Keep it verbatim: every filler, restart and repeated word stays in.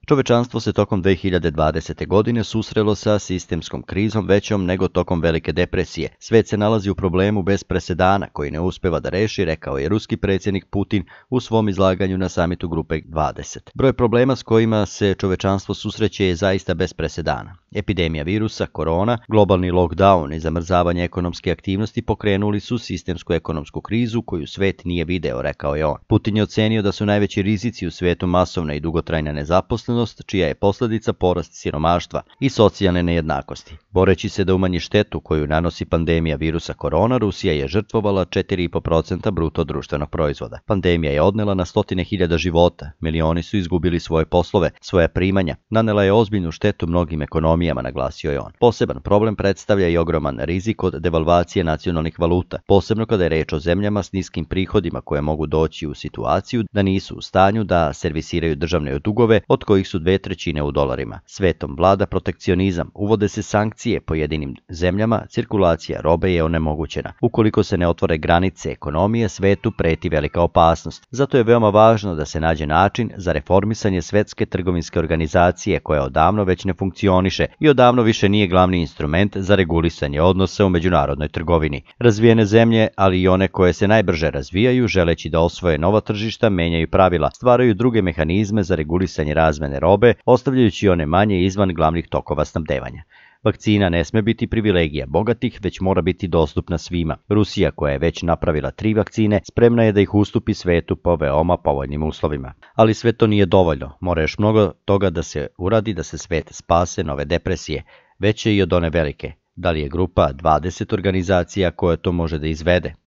Čovečanstvo se tokom dve hiljade dvadesete. godine susrelo sa sistemskom krizom većom nego tokom Velike depresije. Svet se nalazi u problemu bez presedana koji ne uspeva da reši, rekao je ruski predsjednik Putin u svom izlaganju na samitu Grupe dvadeset. Broj problema s kojima se čovečanstvo susreće je zaista bez presedana. Epidemija virusa, korona, globalni lockdown i zamrzavanje ekonomske aktivnosti pokrenuli su sistemsku ekonomsku krizu koju svet nije video, rekao je on. Putin je ocenio da su najveći rizici u svetu masovna i dugotrajna nezaposlenost, čija je posljedica porast siromaštva i socijalne nejednakosti. Boreći se da umanji štetu koju nanosi pandemija virusa korona, Rusija je žrtvovala četiri i po posto bruto društvenog proizvoda. Pandemija je odnela na stotine hiljada života, milioni su izgubili svoje poslove, svoja primanja, nanela je ozbiljnu štetu mnogim ekonomijama, naglasio je on. Poseban problem predstavlja i ogroman rizik od devalvacije nacionalnih valuta, posebno kada je reč o zemljama s niskim prihodima koje mogu doći u situaciju da nisu u stanju da servisiraju državne dugove od kojih su dve trećine u dolarima. Svetom vlada protekcionizam, uvode se sankcije pojedinim zemljama, cirkulacija robe je onemogućena. Ukoliko se ne otvore granice ekonomije, svetu preti velika opasnost. Zato je veoma važno da se nađe način za reformisanje Svetske trgovinske organizacije koja odavno već ne funkcioniše i odavno više nije glavni instrument za regulisanje odnosa u međunarodnoj trgovini. Razvijene zemlje, ali i one koje se najbrže razvijaju, želeći da osvoje nova tržišta, menjaju pravila, stvaraju druge mehanizme za regulisanje razmene robe, ostavljajući one manje izvan glavnih tokova snabdevanja. Vakcina ne sme biti privilegija bogatih, već mora biti dostupna svima. Rusija, koja je već napravila tri vakcine, spremna je da ih ustupi svetu po veoma povoljnim uslovima. Ali sve to nije dovoljno. Mora još mnogo toga da se uradi da se svet spase nove depresije, veće i od one velike. Da li je Grupa dvadeset organizacija koja to može da izvede?